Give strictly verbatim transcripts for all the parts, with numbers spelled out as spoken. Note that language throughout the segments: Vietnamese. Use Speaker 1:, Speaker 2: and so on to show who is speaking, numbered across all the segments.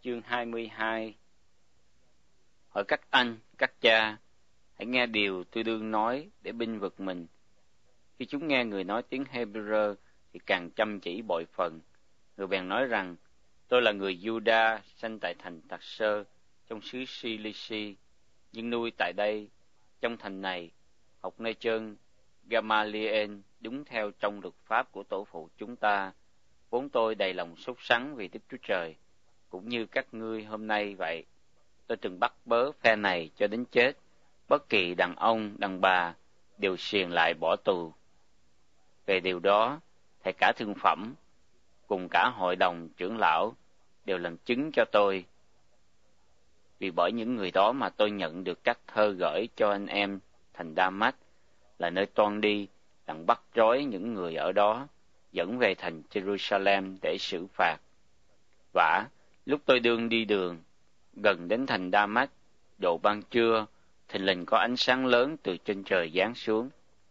Speaker 1: chương hai mươi hai. Hỡi các anh, các cha, hãy nghe điều tôi đương nói để binh vực mình. Khi chúng nghe người nói tiếng Hebrew thì càng chăm chỉ bội phần. Người bèn nói rằng, tôi là người Juda, sanh tại thành Tạc-sơ, trong xứ Si-li-si, nhưng nuôi tại đây, trong thành này, học nơi chân Gamaliel đúng theo trong luật pháp của tổ phụ chúng ta. Vốn tôi đầy lòng sốt sắng vì Đức Chúa Trời, cũng như các ngươi hôm nay vậy. Tôi từng bắt bớ phe này cho đến chết, bất kỳ đàn ông, đàn bà đều xiềng lại bỏ tù. Về điều đó, thầy cả thương phẩm, cùng cả hội đồng trưởng lão, đều làm chứng cho tôi. Vì bởi những người đó mà tôi nhận được các thơ gửi cho anh em thành Đa-mách, là nơi toan đi, đặng bắt trói những người ở đó, dẫn về thành Jerusalem để xử phạt. Vả, lúc tôi đương đi đường, gần đến thành Đa-mách, độ ban trưa, thình lình có ánh sáng lớn từ trên trời giáng xuống,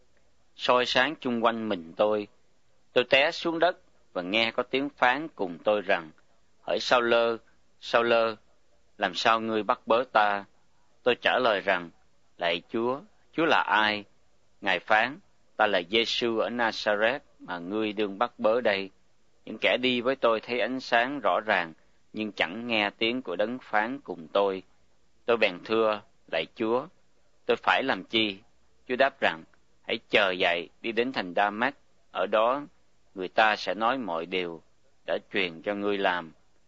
Speaker 1: soi sáng chung quanh mình tôi. Tôi té xuống đất và nghe có tiếng phán cùng tôi rằng, hỡi Sao-lơ, Sao-lơ, làm sao ngươi bắt bớ ta? Tôi trả lời rằng, lạy Chúa, Chúa là ai? Ngài phán, ta là Giê-xu ở Na-sa-rét mà ngươi đương bắt bớ đây. Những kẻ đi với tôi thấy ánh sáng rõ ràng, nhưng chẳng nghe tiếng của đấng phán cùng tôi. Tôi bèn thưa, lạy Chúa, tôi phải làm chi? Chúa đáp rằng, hãy chờ dậy đi đến thành Đa-mách, ở đó người ta sẽ nói mọi điều đã truyền cho ngươi làm.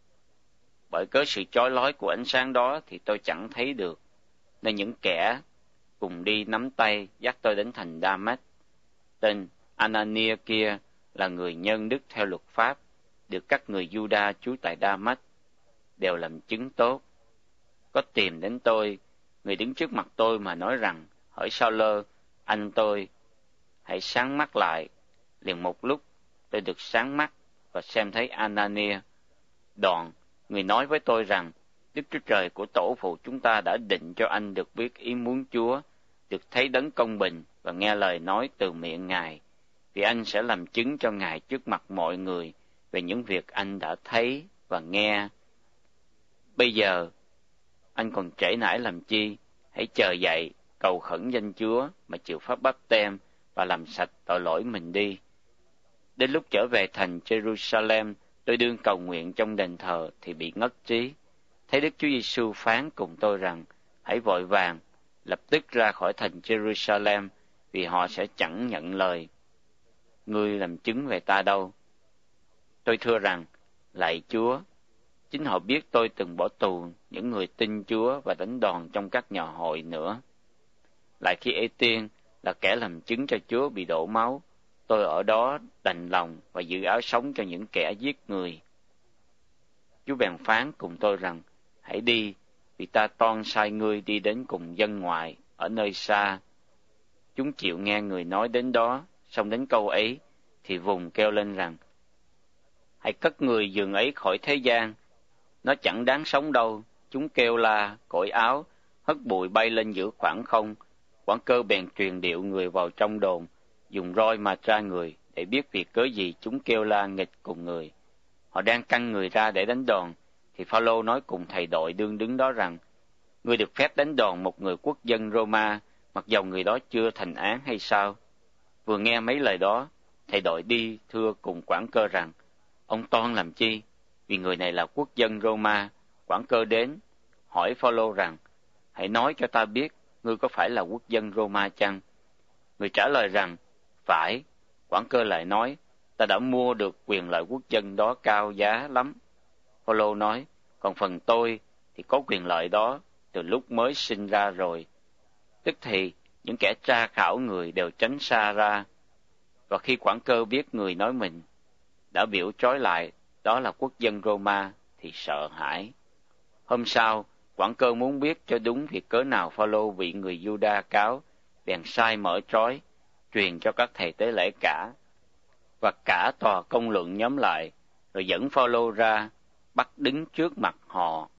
Speaker 1: Bởi cớ sự chói lói của ánh sáng đó thì tôi chẳng thấy được, nên những kẻ cùng đi nắm tay dắt tôi đến thành Đa-mách. Tên Anania kia là người nhân đức theo luật pháp, được các người Juda trú tại Đa-mách đều làm chứng tốt. Có tìm đến tôi, người đứng trước mặt tôi mà nói rằng, hỡi Sao-lơ, anh tôi, hãy sáng mắt lại. Liền một lúc tôi được sáng mắt và xem thấy Anania. Đoạn người nói với tôi rằng, Đức Chúa Trời của tổ phụ chúng ta đã định cho anh được biết ý muốn Chúa, được thấy đấng công bình và nghe lời nói từ miệng Ngài, vì anh sẽ làm chứng cho Ngài trước mặt mọi người về những việc anh đã thấy và nghe. Bây giờ, anh còn trễ nải làm chi? Hãy chờ dậy, cầu khẩn danh Chúa mà chịu pháp báp-têm và làm sạch tội lỗi mình đi. Đến lúc trở về thành Jerusalem, tôi đương cầu nguyện trong đền thờ thì bị ngất trí. Thấy Đức Chúa Giêsu phán cùng tôi rằng, hãy vội vàng, lập tức ra khỏi thành Jerusalem, vì họ sẽ chẳng nhận lời ngươi làm chứng về ta đâu. Tôi thưa rằng, lạy Chúa, chính họ biết tôi từng bỏ tù những người tin Chúa và đánh đòn trong các nhà hội nữa. Lại khi Ê-tiên là kẻ làm chứng cho Chúa bị đổ máu, tôi ở đó đành lòng và giữ áo sống cho những kẻ giết người. Chúa bèn phán cùng tôi rằng, hãy đi, vì ta toan sai ngươi đi đến cùng dân ngoại ở nơi xa. Chúng chịu nghe người nói đến đó, xong đến câu ấy thì vùng kêu lên rằng, hãy cất người giường ấy khỏi thế gian, nó chẳng đáng sống đâu. Chúng kêu la, cởi áo, hất bụi bay lên giữa khoảng không. Quản cơ bèn truyền điệu người vào trong đồn, dùng roi mà tra người, để biết vì cớ gì chúng kêu la nghịch cùng người. Họ đang căng người ra để đánh đòn, thì Phao-lô nói cùng thầy đội đương đứng đó rằng, ngươi được phép đánh đòn một người quốc dân Roma, mặc dầu người đó chưa thành án hay sao? Vừa nghe mấy lời đó, thầy đội đi thưa cùng quản cơ rằng, ông toan làm chi? Vì người này là quốc dân Roma. Quản cơ đến, hỏi Phao-lô rằng, hãy nói cho ta biết, ngươi có phải là quốc dân Roma chăng? Người trả lời rằng, phải. Quản cơ lại nói, ta đã mua được quyền lợi quốc dân đó cao giá lắm. Phao-lô nói, còn phần tôi thì có quyền lợi đó từ lúc mới sinh ra rồi. Tức thì những kẻ tra khảo người đều tránh xa ra. Và khi quản cơ biết người nói mình đã biểu trói lại đó là quốc dân Roma thì sợ hãi. Hôm sau, quản cơ muốn biết cho đúng việc cớ nào Phao-lô bị người Juda cáo, bèn sai mở trói, truyền cho các thầy tế lễ cả và cả tòa công luận nhóm lại, rồi dẫn Phao-lô ra, bắt đứng trước mặt họ